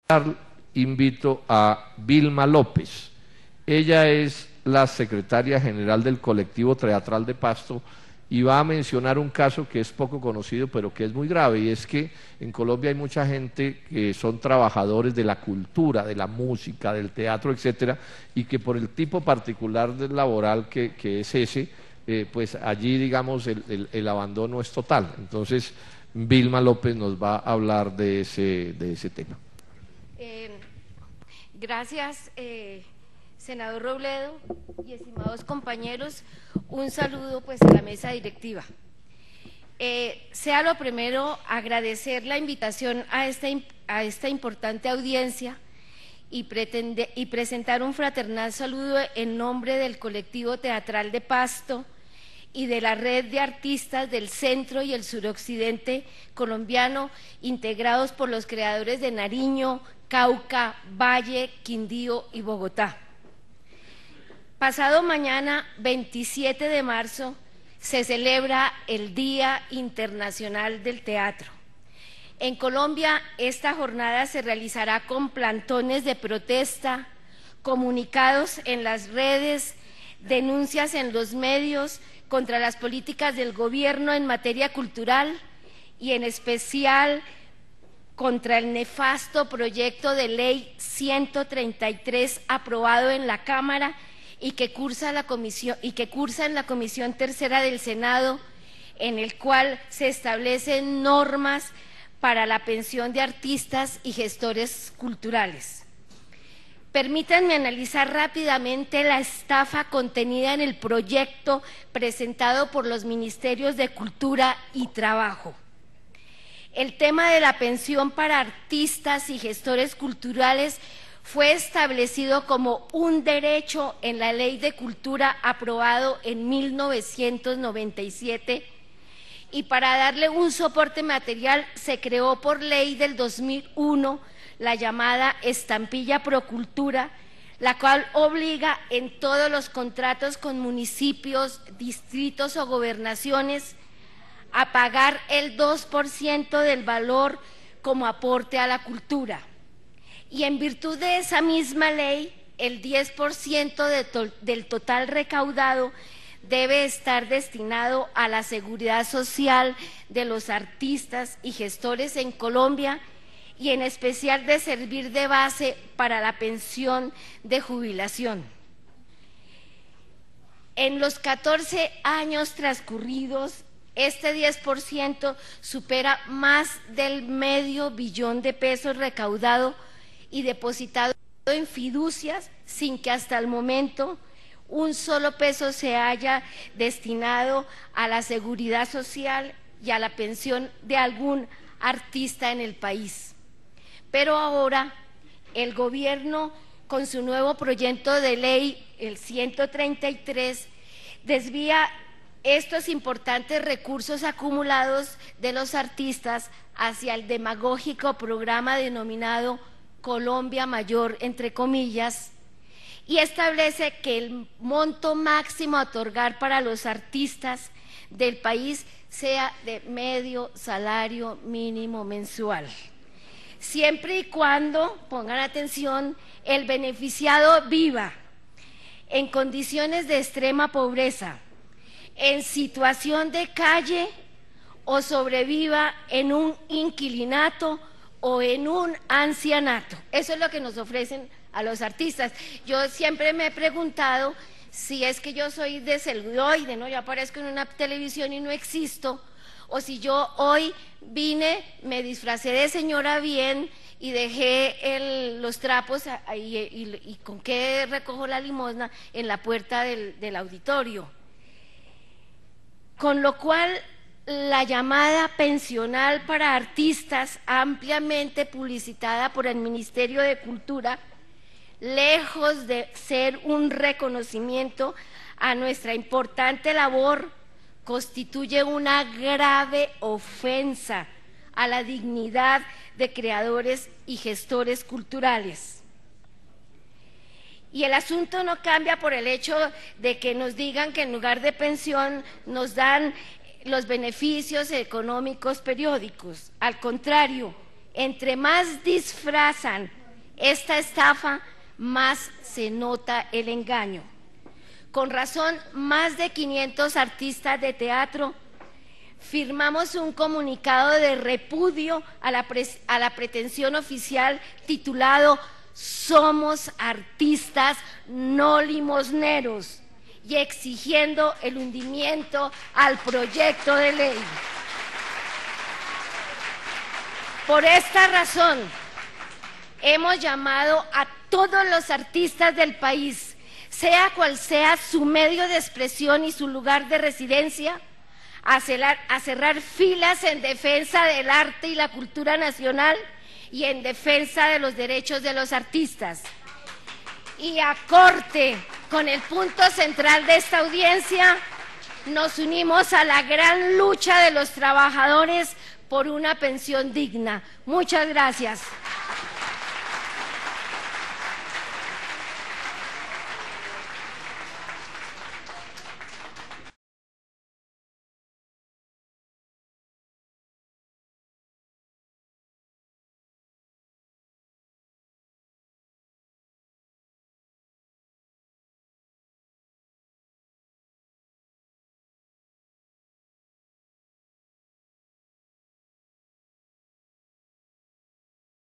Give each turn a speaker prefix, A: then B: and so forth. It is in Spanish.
A: invito a Vilma López. Ella es la secretaria general del colectivo teatral de Pasto y va a mencionar un caso que es poco conocido pero que es muy grave, y es que en Colombia hay mucha gente que son trabajadores de la cultura, de la música, del teatro, etcétera, y que por el tipo particular del laboral que es ese, pues allí digamos el abandono es total. Entonces Vilma López nos va a hablar de ese tema.
B: Gracias, senador Robledo y estimados compañeros, un saludo pues a la mesa directiva. Sea lo primero agradecer la invitación a esta importante audiencia y presentar un fraternal saludo en nombre del colectivo teatral de Pasto y de la red de artistas del centro y el suroccidente colombiano, integrados por los creadores de Nariño, Cauca, Valle, Quindío y Bogotá. Pasado mañana, 27 de marzo, se celebra el Día Internacional del Teatro. En Colombia, esta jornada se realizará con plantones de protesta, comunicados en las redes, denuncias en los medios contra las políticas del gobierno en materia cultural y en especial contra el nefasto proyecto de ley 133 aprobado en la Cámara y que cursa en la Comisión Tercera del Senado, en el cual se establecen normas para la pensión de artistas y gestores culturales. Permítanme analizar rápidamente la estafa contenida en el proyecto presentado por los Ministerios de Cultura y Trabajo. El tema de la pensión para artistas y gestores culturales fue establecido como un derecho en la Ley de Cultura aprobado en 1997, y para darle un soporte material se creó por ley del 2001 la llamada estampilla Procultura, la cual obliga en todos los contratos con municipios, distritos o gobernaciones a pagar el 2% del valor como aporte a la cultura. Y en virtud de esa misma ley, el 10% del total recaudado debe estar destinado a la seguridad social de los artistas y gestores en Colombia, y en especial de servir de base para la pensión de jubilación. En los 14 años transcurridos, este 10% supera más del medio billón de pesos recaudado y depositado en fiducias, sin que hasta el momento un solo peso se haya destinado a la seguridad social y a la pensión de algún artista en el país. Pero ahora el gobierno, con su nuevo proyecto de ley, el 133, desvía estos importantes recursos acumulados de los artistas hacia el demagógico programa denominado Colombia Mayor, entre comillas, y establece que el monto máximo a otorgar para los artistas del país sea de medio salario mínimo mensual, siempre y cuando, pongan atención, el beneficiado viva en condiciones de extrema pobreza, en situación de calle o sobreviva en un inquilinato o en un ancianato. Eso es lo que nos ofrecen a los artistas. Yo siempre me he preguntado si es que yo soy de celuloide, ¿no? Yo aparezco en una televisión y no existo, o si yo hoy vine, me disfracé de señora bien y dejé los trapos ahí, y con qué recojo la limosna en la puerta del auditorio. Con lo cual, la llamada pensional para artistas, ampliamente publicitada por el Ministerio de Cultura, lejos de ser un reconocimiento a nuestra importante labor, constituye una grave ofensa a la dignidad de creadores y gestores culturales. Y el asunto no cambia por el hecho de que nos digan que en lugar de pensión nos dan los beneficios económicos periódicos. Al contrario, entre más disfrazan esta estafa, más se nota el engaño. Con razón, más de 500 artistas de teatro firmamos un comunicado de repudio a la pretensión oficial titulado "Somos artistas, no limosneros", y exigiendo el hundimiento al proyecto de ley. Por esta razón, hemos llamado a todos los artistas del país, sea cual sea su medio de expresión y su lugar de residencia, a cerrar filas en defensa del arte y la cultura nacional y en defensa de los derechos de los artistas. Y acorde con el punto central de esta audiencia, nos unimos a la gran lucha de los trabajadores por una pensión digna. Muchas gracias.